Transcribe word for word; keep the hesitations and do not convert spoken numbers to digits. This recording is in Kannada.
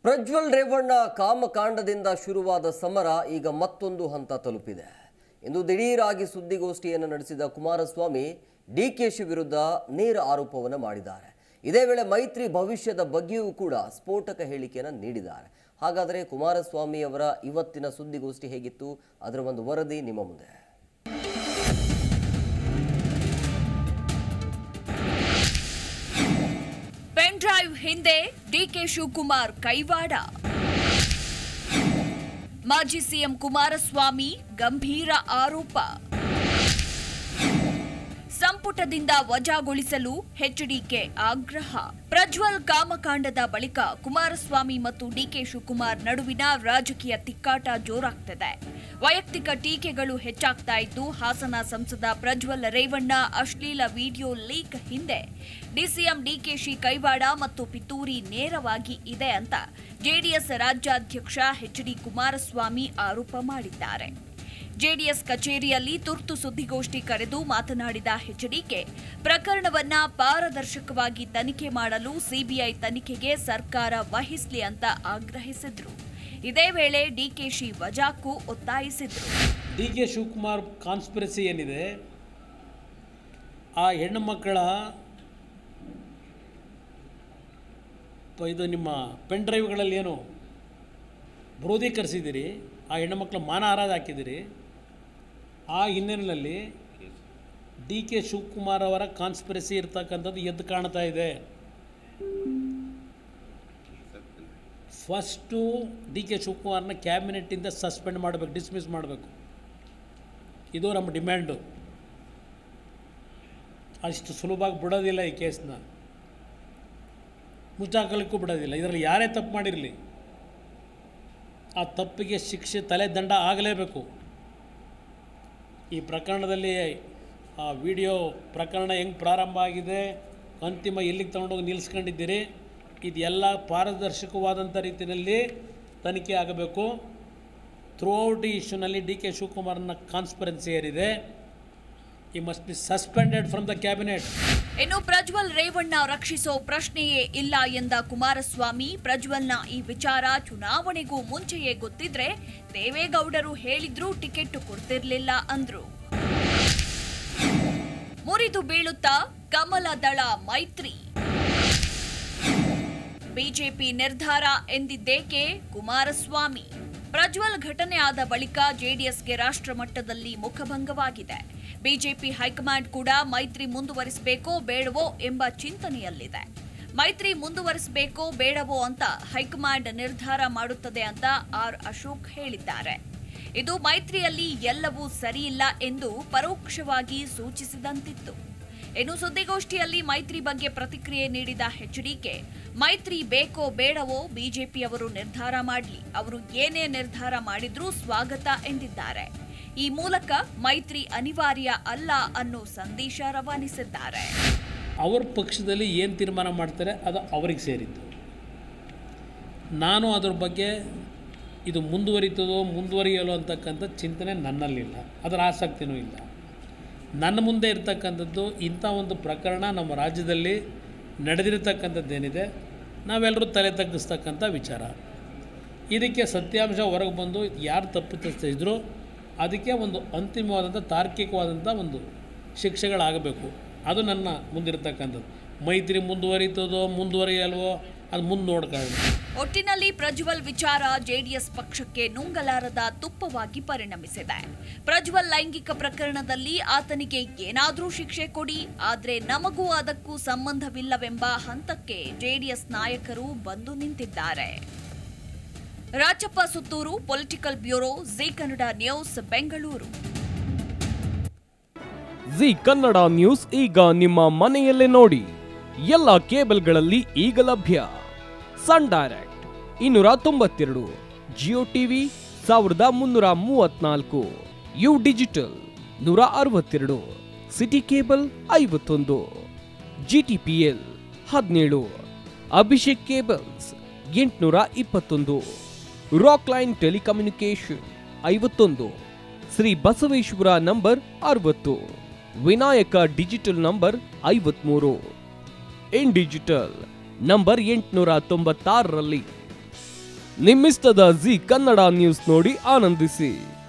ಪ್ರಜ್ವಲ್ ರೇವಣ್ಣ ಕಾಮಕಾಂಡದಿಂದ ಶುರುವಾದ ಸಮರ ಈಗ ಮತ್ತೊಂದು ಹಂತ ತಲುಪಿದೆ. ಇಂದು ದಿಢೀರಾಗಿ ಸುದ್ದಿಗೋಷ್ಠಿಯನ್ನು ನಡೆಸಿದ ಕುಮಾರಸ್ವಾಮಿ ಡಿಕೆಶಿ ವಿರುದ್ಧ ನೇರ ಆರೋಪವನ್ನು ಮಾಡಿದ್ದಾರೆ. ಇದೇ ವೇಳೆ ಮೈತ್ರಿ ಭವಿಷ್ಯದ ಬಗ್ಗೆಯೂ ಕೂಡ ಸ್ಫೋಟಕ ಹೇಳಿಕೆಯನ್ನು ನೀಡಿದ್ದಾರೆ. ಹಾಗಾದರೆ ಕುಮಾರಸ್ವಾಮಿ ಅವರ ಇವತ್ತಿನ ಸುದ್ದಿಗೋಷ್ಠಿ ಹೇಗಿತ್ತು, ಅದರ ಒಂದು ವರದಿ ನಿಮ್ಮ ಮುಂದೆ. ಪೆನ್ ಡ್ರೈವ್ ಹಿಂದೆ ಡಿಕೆ ಶಿವಕುಮಾರ್ ಕೈವಾಡ. ಮಾಜಿ ಸಿಎಂ ಕುಮಾರಸ್ವಾಮಿ ಗಂಭೀರ ಆರೋಪ. ಸಂಪುಟದಿಂದ ವಜಾಗೊಳಿಸಲು ಎಚ್ಡಿಕೆ ಆಗ್ರಹ. ಪ್ರಜ್ವಲ್ ಕಾಮಕಾಂಡದ ಬಳಿಕ ಕುಮಾರಸ್ವಾಮಿ ಮತ್ತು ಡಿಕೆ ಶಿವಕುಮಾರ್ ನಡುವಿನ ರಾಜಕೀಯ ತಿಕ್ಕಾಟ ಜೋರಾಗ್ತಿದೆ. ವೈಯಕ್ತಿಕ ಟೀಕೆಗಳು ಹೆಚ್ಚಾಗ್ತಾ ಇದ್ದು, ಹಾಸನ ಸಂಸದ ಪ್ರಜ್ವಲ್ ರೇವಣ್ಣ ಅಶ್ಲೀಲ ವಿಡಿಯೋ ಲೀಕ್ ಹಿಂದೆ ಡಿಸಿಎಂ ಡಿಕೆಶಿ ಕೈವಾಡ ಮತ್ತು ಪಿತೂರಿ ನೇರವಾಗಿ ಇದೆ ಅಂತ ಜೆಡಿಎಸ್ ರಾಜ್ಯಾಧ್ಯಕ್ಷ ಎಚ್ಡಿ ಕುಮಾರಸ್ವಾಮಿ ಆರೋಪ ಮಾಡಿದ್ದಾರೆ. ಜೆಡಿಎಸ್ ಕಚೇರಿಯಲ್ಲಿ ತುರ್ತು ಸುದ್ದಿಗೋಷ್ಠಿ ಕರೆದು ಮಾತನಾಡಿದ ಎಚ್ಡಿಕೆ, ಪ್ರಕರಣವನ್ನ ಪಾರದರ್ಶಕವಾಗಿ ತನಿಖೆ ಮಾಡಲು ಸಿಬಿಐ ತನಿಖೆಗೆ ಸರ್ಕಾರ ವಹಿಸಲಿ ಅಂತ ಆಗ್ರಹಿಸಿದ್ರು. ಇದೇ ವೇಳೆ ಡಿಕೆಶಿ ವಜಾಕ್ಕೂ ಒತ್ತಾಯಿಸಿದ್ರು. ಡಿಕೆ ಶಿವಕುಮಾರ್ ಕಾನ್ಸ್ಪಿರಸಿ ಏನಿದೆ, ಆ ಹೆಣ್ಣು ಮಕ್ಕಳ ಇದು ನಿಮ್ಮ ಪೆನ್ ಡ್ರೈವ್ಗಳಲ್ಲಿ ಏನು ಬ್ರೋಧೀಕರಿಸಿದ್ದೀರಿ, ಆ ಹೆಣ್ಣು ಮಕ್ಕಳ ಮಾನ ಹಾರಾದ ಹಾಕಿದ್ದೀರಿ. ಆ ಹಿನ್ನೆಲೆಯಲ್ಲಿ ಡಿ ಕೆ ಶಿವಕುಮಾರ್ ಅವರ ಕಾನ್ಸ್ಪಿರಸಿ ಇರ್ತಕ್ಕಂಥದ್ದು ಎದ್ದು ಕಾಣ್ತಾ ಇದೆ. ಫಸ್ಟು ಡಿ ಕೆ ಶಿವಕುಮಾರ್ನ ಕ್ಯಾಬಿನೆಟ್ಟಿಂದ ಸಸ್ಪೆಂಡ್ ಮಾಡಬೇಕು, ಡಿಸ್ಮಿಸ್ ಮಾಡಬೇಕು. ಇದು ನಮ್ಮ ಡಿಮ್ಯಾಂಡು. ಅಷ್ಟು ಸುಲಭವಾಗಿ ಬಿಡೋದಿಲ್ಲ ಈ ಕೇಸ್ನ, ಮುಚ್ಚಾಕಲಿಕ್ಕೂ ಬಿಡೋದಿಲ್ಲ. ಇದರಲ್ಲಿ ಯಾರೇ ತಪ್ಪು ಮಾಡಿರಲಿ, ಆ ತಪ್ಪಿಗೆ ಶಿಕ್ಷೆ, ತಲೆ ದಂಡ ಆಗಲೇಬೇಕು. ಈ ಪ್ರಕರಣದಲ್ಲಿ ಆ ವಿಡಿಯೋ ಪ್ರಕರಣ ಹೆಂಗೆ ಪ್ರಾರಂಭ ಆಗಿದೆ, ಅಂತಿಮ ಎಲ್ಲಿಗೆ ತಗೊಂಡೋಗಿ ನಿಲ್ಲಿಸ್ಕೊಂಡಿದ್ದೀರಿ, ಇದೆಲ್ಲ ಪಾರದರ್ಶಕವಾದಂಥ ರೀತಿಯಲ್ಲಿ ತನಿಖೆ ಆಗಬೇಕು. ಥ್ರೂ ಔಟ್ ಈ ಇಶ್ಯೂನಲ್ಲಿ ಡಿ ಕೆ ಶಿವಕುಮಾರ್ನ ಕಾನ್ಸ್ಪರೆನ್ಸಿ ಏರಿದೆ. He must be suspended from the cabinet. ಇನ್ನು ಪ್ರಜ್ವಲ್ ರೇವಣ್ಣ ರಕ್ಷಿಸೋ ಪ್ರಶ್ನೆಯೇ ಇಲ್ಲ ಎಂದ ಕುಮಾರಸ್ವಾಮಿ, ಪ್ರಜ್ವಲ್ನ ಈ ವಿಚಾರ ಚುನಾವಣೆಗೂ ಮುಂಚೆಯೇ ಗೊತ್ತಿದ್ರೆ ದೇವೇಗೌಡರು ಹೇಳಿದ್ರೂ ಟಿಕೆಟ್ ಕೊಡ್ತಿರ್ಲಿಲ್ಲ ಅಂದ್ರು. ಮುರಿದು ಬೀಳುತ್ತಾ ಕಮಲ ದಳ ಮೈತ್ರಿ. ಬಿಜೆಪಿ ನಿರ್ಧಾರ ಎಂದಿದ್ದೇಕೆ ಕುಮಾರಸ್ವಾಮಿ. ಪ್ರಜ್ವಲ್ ಘಟನೆ ಆದ ಬಳಿಕ ಜೆಡಿಎಸ್ಗೆ ರಾಷ್ಟ್ರ ಮಟ್ಟದಲ್ಲಿ ಮುಖಭಂಗವಾಗಿದೆ. ಬಿಜೆಪಿ ಹೈಕಮಾಂಡ್ ಕೂಡ ಮೈತ್ರಿ ಮುಂದುವರಿಸಬೇಕೋ ಬೇಡವೋ ಎಂಬ ಚಿಂತನೆಯಲ್ಲಿದೆ. ಮೈತ್ರಿ ಮುಂದುವರಿಸಬೇಕೋ ಬೇಡವೋ ಅಂತ ಹೈಕಮಾಂಡ್ ನಿರ್ಧಾರ ಮಾಡುತ್ತದೆ ಅಂತ ಆರ್ ಅಶೋಕ್ ಹೇಳಿದ್ದಾರೆ. ಇದು ಮೈತ್ರಿಯಲ್ಲಿ ಎಲ್ಲವೂ ಸರಿಯಿಲ್ಲ ಎಂದು ಪರೋಕ್ಷವಾಗಿ ಸೂಚಿಸಿದಂತಿತ್ತು. ಇನ್ನು ಸುದ್ದಿಗೋಷ್ಠಿಯಲ್ಲಿ ಮೈತ್ರಿ ಬಗ್ಗೆ ಪ್ರತಿಕ್ರಿಯೆ ನೀಡಿದ ಎಚ್ಡಿಕೆ, ಮೈತ್ರಿ ಬೇಕೋ ಬೇಡವೋ ಬಿಜೆಪಿಯವರು ನಿರ್ಧಾರ ಮಾಡಲಿ, ಅವರು ಏನೇ ನಿರ್ಧಾರ ಮಾಡಿದ್ರೂ ಸ್ವಾಗತ ಎಂದಿದ್ದಾರೆ. ಈ ಮೂಲಕ ಮೈತ್ರಿ ಅನಿವಾರ್ಯ ಅಲ್ಲ ಅನ್ನೋ ಸಂದೇಶ ರವಾನಿಸಿದ್ದಾರೆ. ಅವ್ರ ಪಕ್ಷದಲ್ಲಿ ಏನು ತೀರ್ಮಾನ ಮಾಡ್ತಾರೆ ಅದು ಅವರಿಗೆ ಸೇರಿದ್ದು. ನಾನು ಅದ್ರ ಬಗ್ಗೆ ಇದು ಮುಂದುವರಿತದೋ ಮುಂದುವರಿಯಲು ಅಂತಕ್ಕಂಥ ಚಿಂತನೆ ನನ್ನಲ್ಲಿಲ್ಲ, ಅದರ ಆಸಕ್ತಿನೂ ಇಲ್ಲ. ನನ್ನ ಮುಂದೆ ಇರ್ತಕ್ಕಂಥದ್ದು ಇಂಥ ಒಂದು ಪ್ರಕರಣ ನಮ್ಮ ರಾಜ್ಯದಲ್ಲಿ ನಡೆದಿರ್ತಕ್ಕಂಥದ್ದೇನಿದೆ, ನಾವೆಲ್ಲರೂ ತಲೆ ತಗ್ಗಿಸ್ತಕ್ಕಂಥ ವಿಚಾರ. ಇದಕ್ಕೆ ಸತ್ಯಾಂಶ ಹೊರಗೆ ಬಂದು ಯಾರು ತಪ್ಪಿತಸ್ಥರಿದ್ರು ಅದಕ್ಕೆ ಒಂದು ಅಂತಿಮವಾದಂಥ ತಾರ್ಕಿಕವಾದಂಥ ಒಂದು ಶಿಕ್ಷೆಗಳಾಗಬೇಕು. ಅದು ನನ್ನ ಮುಂದಿರತಕ್ಕಂಥದ್ದು. ಮೈತ್ರಿ ಮುಂದುವರಿತದೋ ಮುಂದುವರಿಯಲ್ವೋ ಅದು ಮುಂದೆ ನೋಡ್ಕೊಳ್ಳೋಣ. ಒಟ್ಟಿನಲ್ಲಿ ಪ್ರಜ್ವಲ್ ವಿಚಾರ ಜೆಡಿಎಸ್ ಪಕ್ಷಕ್ಕೆ ನುಂಗಲಾರದ ತುಪ್ಪವಾಗಿ ಪರಿಣಮಿಸಿದೆ. ಪ್ರಜ್ವಲ್ ಲೈಂಗಿಕ ಪ್ರಕರಣದಲ್ಲಿ ಆತನಿಗೆ ಏನಾದರೂ ಶಿಕ್ಷೆ ಕೊಡಿ, ಆದರೆ ನಮಗೂ ಅದಕ್ಕೂ ಸಂಬಂಧವಿಲ್ಲವೆಂಬ ಹಂತಕ್ಕೆ ಜೆಡಿಎಸ್ ನಾಯಕರು ಬಂದು ನಿಂತಿದ್ದಾರೆ. Rajappa Sutturu, political bureau, Zee Kannada news, Bengaluru. Zee Kannada news ಈಗ ನಿಮ್ಮ ಮನೆಯಲ್ಲೇ ನೋಡಿ. ಎಲ್ಲ ಕೇಬಲ್ಗಳಲ್ಲಿ ಈಗ ಲಭ್ಯ. ಸನ್ ಡೈರೆಕ್ಟ್ ಇನ್ನೂರ ತೊಂಬತ್ತೆರಡು, ಜಿಯೋ ಟಿವಿ ಸಾವಿರದ ಮುನ್ನೂರ ಮೂವತ್ನಾಲ್ಕು, ಯು ಡಿಜಿಟಲ್ ನೂರ ಅರವತ್ತೆರಡು, ಸಿಟಿ ಕೇಬಲ್ ಐವತ್ತೊಂದು, ಜಿಟಿಪಿಎಲ್ ಹದಿನೇಳು, ಅಭಿಷೇಕ್ ಕೇಬಲ್ಸ್ ಎಂಟುನೂರ ಇಪ್ಪತ್ತೊಂದು, ರಾಕ್ ಲೈನ್ ಟೆಲಿಕಮ್ಯುನಿಕೇಶನ್ ಐವತ್ತೊಂದು, ಶ್ರೀ ಬಸವೇಶ್ವರ ನಂಬರ್ ಅರವತ್ತು, ವಿನಾಯಕ ಡಿಜಿಟಲ್ ನಂಬರ್ ಐವತ್ಮೂರು, ಇನ್ ಡಿಜಿಟಲ್ ನಂಬರ್ ಎಂಟುನೂರ ತೊಂಬತ್ತಾರರಲ್ಲಿ ನಿಮ್ಮಿಷ್ಟದ ಜಿ ಕನ್ನಡ ನ್ಯೂಸ್ ನೋಡಿ ಆನಂದಿಸಿ.